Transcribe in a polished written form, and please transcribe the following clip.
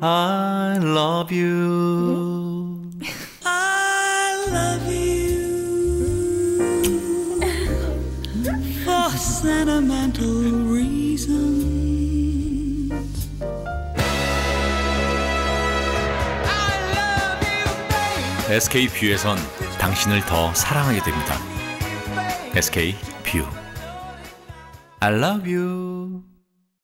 I love you. I love you for sentimental reasons. I love you, baby. SK 뷰에선 당신을 더 사랑하게 됩니다. SK 뷰. I love you.